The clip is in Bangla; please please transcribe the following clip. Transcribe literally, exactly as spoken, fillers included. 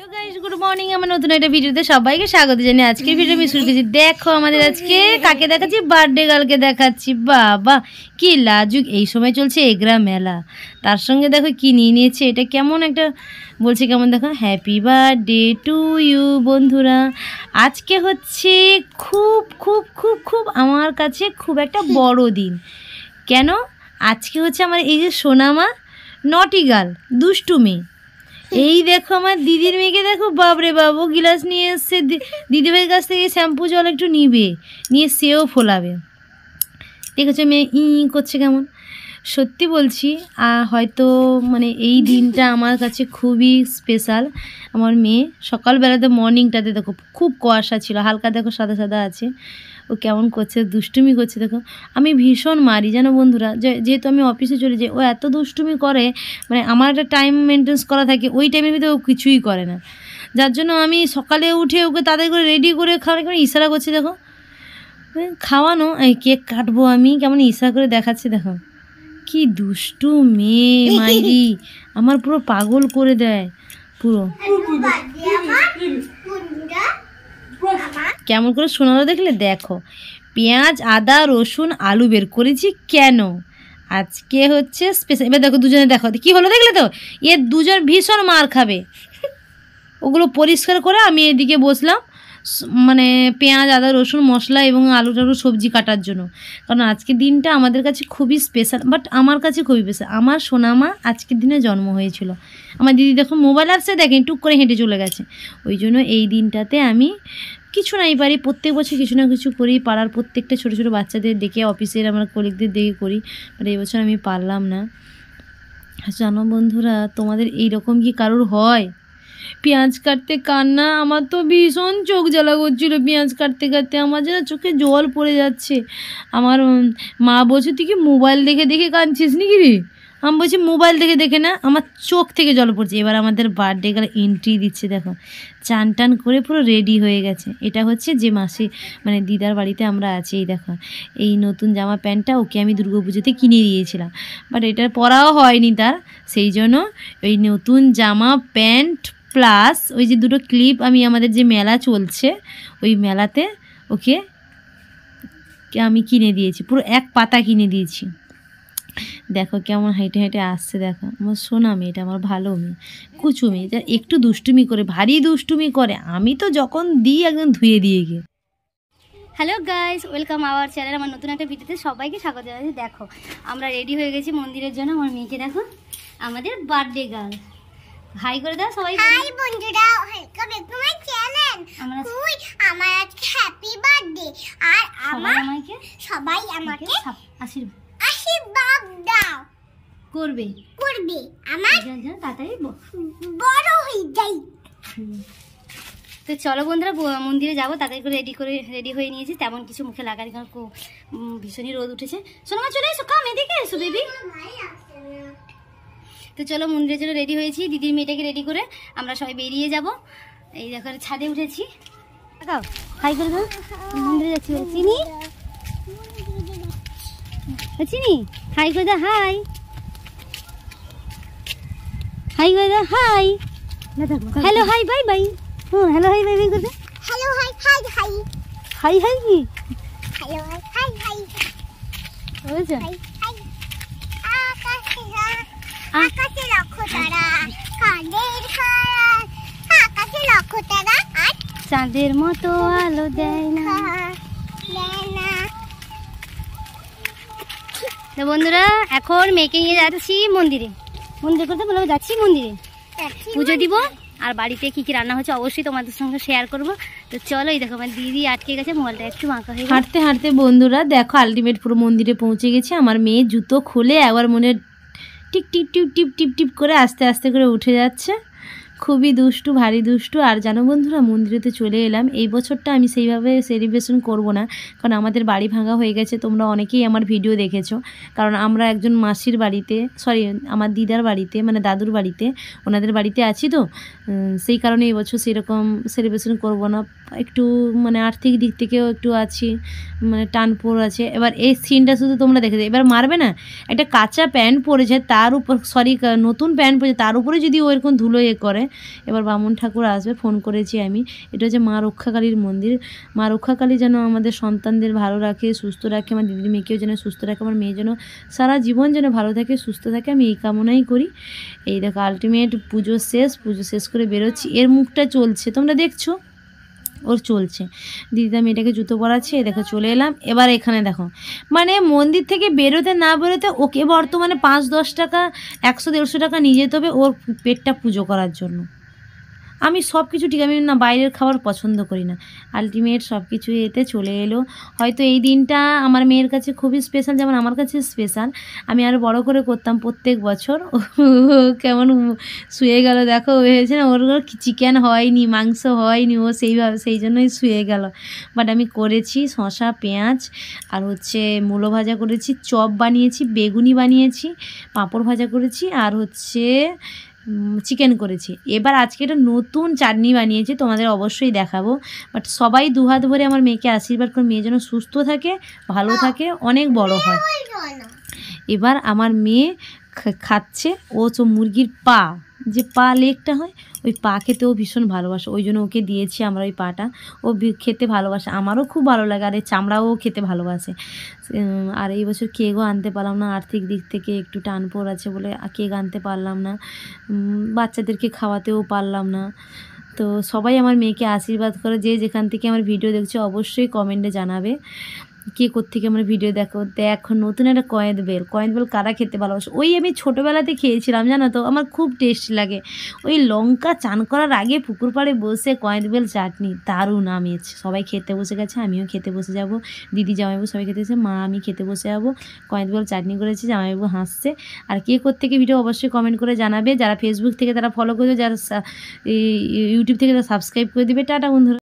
हेलो गाइस गुड मर्निंग আমার নতুন একটা ভিডিওতে সবাইকে স্বাগত জানাই। আজকের ভিডিও আমি শুরু করছি। দেখো আমাদের আজকে কাকে দেখাচ্ছি, বার্থডে গার্লকে দেখাচ্ছি। বাবা কি লাজুক, এই সময় চলছে এগরা মেলা, তার সঙ্গে দেখো কি নিয়ে নিয়েছে। এটা কেমন একটা বলছে, কেমন দেখো, হ্যাপি বার্থডে টু ইউ। বন্ধুরা আজকে হচ্ছে খুব খুব খুব খুব আমার কাছে খুব একটা বড় দিন। কেন? আজকে হচ্ছে আমার এই যে সোনামা নটি গার্ল, দুষ্টু মেয়ে। এই দেখো আমার দিদির মেয়েকে দেখো, বাবরে বাবু গিলাস নিয়ে এসছে দিদিভাইয়ের কাছ থেকে, শ্যাম্পু জল একটু নিবে, নিয়ে সেও ফোলাবে। দেখেছো মেয়ে ই করছে কেমন। সত্যি বলছি হয়তো মানে এই দিনটা আমার কাছে খুবই স্পেশাল। আমার মেয়ে সকালবেলাতে মর্নিংটাতে দেখো খুব কুয়াশা ছিল, হালকা দেখো সাদা সাদা আছে, ও কেমন করছে, দুষ্টুমি করছে দেখো। আমি ভীষণ মারি জানো বন্ধুরা, যেহেতু আমি অফিসে চলে যাই, ও এত দুষ্টুমি করে, মানে আমার একটা টাইম মেনটেন্স করা থাকে, ওই টাইমের ভিতরে ও কিছুই করে না। যার জন্য আমি সকালে উঠে ওকে তাদের করে রেডি করে খাওয়ানো, কেমন ইশারা করছি দেখো, খাওয়ানো, এই কেক কাটবো আমি, কেমন ইশারা করে দেখাচ্ছি দেখো। কি দুষ্টু মেয়ে মাইরি, আমার পুরো পাগল করে দেয় পুরো। কেমন করে শোনালো দেখলে, দেখো পেঁয়াজ আদা রসুন আলু বের করেছি কেন, আজকে হচ্ছে স্পেশাল। এবার দেখো দুজনে দেখো কি হলো দেখলে তো, এ দুজন ভীষণ মার খাবে। ওগুলো পরিষ্কার করে আমি এদিকে বসলাম, মানে পেঁয়াজ আদা রসুন মশলা এবং আলু টালু সবজি কাটার জন্য। কারণ আজকের দিনটা আমাদের কাছে খুবই স্পেশাল, বাট আমার কাছে খুবই স্পেশাল। আমার সোনামা আজকের দিনে জন্ম হয়েছিল। আমার দিদি দেখো মোবাইল আসছে দেখেন, টুক করে হেঁটে চলে গেছে। ওই জন্য এই দিনটাতে আমি কিছু নাই পারি, প্রত্যেক বছর কিছু না কিছু করি, পাড়ার প্রত্যেকটা ছোটো ছোটো বাচ্চাদের দেখে, অফিসের আমার কলিগদের দেখে করি, বাট এই বছর আমি পারলাম না। জানো বন্ধুরা, তোমাদের এইরকম কি কারোর হয়? পেঁয়াজ কাটতে কান্না, আমার তো ভীষণ চোখ জ্বালা করছিলো পেঁয়াজ কাটতে কাটতে, আমার যেন চোখে জল পড়ে যাচ্ছে। আমার মা বলছে তুই কি মোবাইল দেখে দেখে কাঁদছিস নাকি রে? আমি বলছি মোবাইল দেখে দেখে না, আমার চোখ থেকে জল পড়ছে। এবার আমাদের বার্থডে গার্ল এন্ট্রি দিচ্ছে দেখো, চান টান করে পুরো রেডি হয়ে গেছে। এটা হচ্ছে যে মাসে মানে দিদার বাড়িতে আমরা আছি। এই দেখো এই নতুন জামা প্যান্টটা ওকে আমি দুর্গা পুজোতে কিনে দিয়েছিলাম, বাট এটার পরাও হয়নি তার, সেই জন্য ওই নতুন জামা প্যান্ট প্লাস ওই যে দুটো ক্লিপ আমি আমাদের যে মেলা চলছে ওই মেলাতে ওকে আমি কিনে দিয়েছি, পুরো এক পাতা কিনে দিয়েছি। দেখো কেমন হেঁটে হেঁটে আসছে, দেখো আমার সোনা মেয়েটা, আমার ভালো মেয়ে, কুচু মেয়ে, যা একটু দুষ্টুমি করে, ভারী দুষ্টুমি করে, আমি তো যখন দিই একদম ধুয়ে দিয়ে গিয়ে। Hello guys, welcome our channel. আমার নতুন একটা ভিডিওতে সবাইকে স্বাগত জানাচ্ছি। দেখো আমরা রেডি হয়ে গেছি মন্দিরের জন্য। আমার মেয়েকে দেখো, আমাদের বার্থডে গার্ল। হাই করে দাও সবাই। হাই বন্ধুরা, welcome back to my channel. আমরা কই আমার আজকে হ্যাপি বার্থডে, আর আমার আমাকে সবাই আমাকে আশীর্বাদ আশীর্বাদ দাও করবে করবে আমার তাড়াতাড়ি বড় হয়ে যাই। তো চলো বন্ধুরা মন্দিরে যাবো, তাড়াতাড়ি করে রেডি করে রেডি হয়ে নিয়েছি। তেমন কিছু মুখে লাগানি, কারণ ভীষণই রোদ উঠেছে। শোনো মা চলে এসো, কাম এদিকে এসো বেবি। তো চলো মন্দিরের জন্য রেডি হয়েছি, দিদির মেয়েটাকে রেডি করে আমরা সবাই বেরিয়ে যাব। এই দেখো ছাদে উঠেছি, হাই করে দাও। মন্দিরে যাচ্ছি, চিনি চিনি হাই করে দাও, হাই হাই করে দাও, hi hello hi bye bye. Hmm hello hi bye bye করে দাও। Hello hi hi hi hi hi কি হ্যালো হাই হাই হাই বুঝছো? হাই হাই আকাশে আকাশে লক্ষ্য তারা, কাঁদের খাড়া আকাশে লক্ষ্য তারা, আর চাঁদের মতো আলো দেয় না। তো বন্ধুরা এখন মেয়েকে নিয়ে যাচ্ছি মন্দিরে, মন্দির করতে বলবো, যাচ্ছি মন্দিরে পুজো দিব, আর বাড়িতে কি কি রান্না হচ্ছে অবশ্যই তোমাদের সঙ্গে শেয়ার করব। তো চলো, এই দেখো আমার দিদি আটকে গেছে, মোবাইলটা একটু বাঁকা হয়ে গেছে। হাঁটতে হাঁটতে বন্ধুরা দেখো আলটিমেট পুরো মন্দিরে পৌঁছে গেছে। আমার মেয়ে জুতো খুলে একবার মনে টিপ টিপ টিপ টিপ টিপ টিপ করে আস্তে আস্তে করে উঠে যাচ্ছে, খুবই দুষ্টু, ভারী দুষ্টু। আর জানো বন্ধুরা মন্দিরেতে চলে এলাম, এই বছরটা আমি সেইভাবে সেলিব্রেশন করব না, কারণ আমাদের বাড়ি ভাঙা হয়ে গেছে। তোমরা অনেকেই আমার ভিডিও দেখেছো, কারণ আমরা একজন মাসির বাড়িতে, সরি আমার দিদার বাড়িতে, মানে দাদুর বাড়িতে, ওনাদের বাড়িতে আছি। তো সেই কারণে এই বছর সেরকম সেলিব্রেশন করব না, একটু মানে আর্থিক দিক থেকেও একটু আছি, মানে টানপোড় আছে। এবার এই সিনটা শুধু তোমরা দেখে দেবে, এবার মারবে না, একটা কাঁচা প্যান্ট পরেছে তার উপর, সরি নতুন প্যান্ট পরেছে তার উপরে যদি ও এরকম ধুলো এ করে, এবার বামুন ঠাকুর আসবে, ফোন করেছি আমি। এটা হচ্ছে মা রক্ষাকালীর মন্দির। মা রক্ষাকালী যেন আমাদের সন্তানদের ভালো রাখে, সুস্থ রাখে, আমার দিদির মেয়েকেও যেন সুস্থ রাখে, আমার মেয়ে যেন সারা জীবন যেন ভালো থাকে, সুস্থ থাকে, আমি এই কামনাই করি। এই দেখো আলটিমেট পুজো শেষ, পুজো শেষ করে বেরোচ্ছি, এর মুখটা চলছে তোমরা দেখছো, ওর চলছে। দিদিদা মেয়েটাকে জুতো পরাচ্ছে, দেখো চলে এলাম। এবার এখানে দেখো মানে মন্দির থেকে বেরোতে না বেরোতে ওকে বর্তমানে পাঁচ দশ টাকা একশো দেড়শো টাকা নিয়ে যেতে হবে ওর পেটটা পুজো করার জন্য। আমি সব কিছু ঠিক, আমি না বাইরের খাবার পছন্দ করি না। আলটিমেট সব কিছু এতে চলে এলো। হয়তো এই দিনটা আমার মেয়ের কাছে খুবই স্পেশাল, যেমন আমার কাছে স্পেশাল। আমি আরও বড় করে করতাম প্রত্যেক বছর। কেমন শুয়ে গেল দেখো, হয়েছে না, ওর চিকেন হয়নি, মাংস হয়নি, ও সেইভাবে সেই জন্যই শুয়ে গেল। বাট আমি করেছি শসা পেঁয়াজ আর হচ্ছে মূলো ভাজা করেছি, চপ বানিয়েছি, বেগুনি বানিয়েছি, পাঁপড় ভাজা করেছি, আর হচ্ছে চিকেন করেছি। এবার আজকে একটা নতুন চাটনি বানিয়েছি, তোমাদের অবশ্যই দেখাবো। বাট সবাই দুহাত ভরে আমার মেয়েকে আশীর্বাদ করে, মেয়ে যেন সুস্থ থাকে, ভালো থাকে, অনেক বড় হয়। এবার আমার মেয়ে খাচ্ছে, ও তো মুরগির পা, যে পা লেগটা হয়, ওই পা খেতেও ভীষণ ভালোবাসে, ওই জন্য ওকে দিয়েছি আমরা ওই পাটা। ও খেতে ভালোবাসে, আমারও খুব ভালো লাগে, আর এই চামড়াও খেতে ভালোবাসে। আর এই বছর কেকও আনতে পারলাম না, আর্থিক দিক থেকে একটু টানপোড় আছে বলে কেক আনতে পারলাম না, বাচ্চাদেরকে খাওয়াতেও পারলাম না। তো সবাই আমার মেয়েকে আশীর্বাদ করে, যে যেখান থেকে আমার ভিডিও দেখছো অবশ্যই কমেন্টে জানাবে কে কোত্থেকে আমার ভিডিও দেখো। দেখো নতুন একটা কয়েদ বেল, কয়েদ বেল কারা খেতে ভালোবাসে, ওই আমি ছোটোবেলাতে খেয়েছিলাম জানো তো, আমার খুব টেস্ট লাগে। ওই লঙ্কা চান করার আগে পুকুর পাড়ে বসে কয়েদ বেল চাটনি, দারুণ আমেজ। সবাই খেতে বসে গেছে, আমিও খেতে বসে যাব, দিদি জামাইবাবু সবাই খেতে এসে, মা আমি খেতে বসে যাবো। কয়েদ বেল চাটনি করেছি, জামাইবাবু হাসছে। আর কে কোত্থেকে ভিডিও অবশ্যই কমেন্ট করে জানাবে, যারা ফেসবুক থেকে তারা ফলো করবে, যারা ইউটিউব থেকে তারা সাবস্ক্রাইব করে দিবে। টাটা বন্ধুরা।